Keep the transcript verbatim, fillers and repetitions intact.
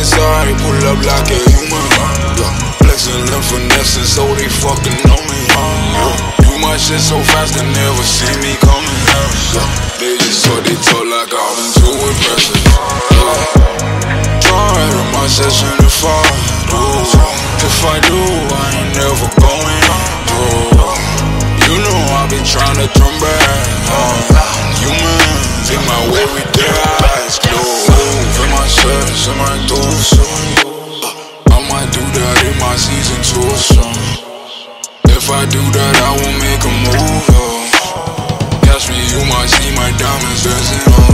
inside, pull up like a human. Yeah. Flexing and finessing so they fucking know me. Yeah. Do my shit so fast they never see me coming. Yeah. They just talk, they talk like I've been too impressive. Yeah. Try to my session if I do. If I do, I ain't never going through. You know I be tryna turn back. Uh, humans in my way with their eyes closed. In my sets, in my dose. I might do that in my season two song. If I do that, I will make a move. Uh. Catch me, you might see my diamonds dancing on.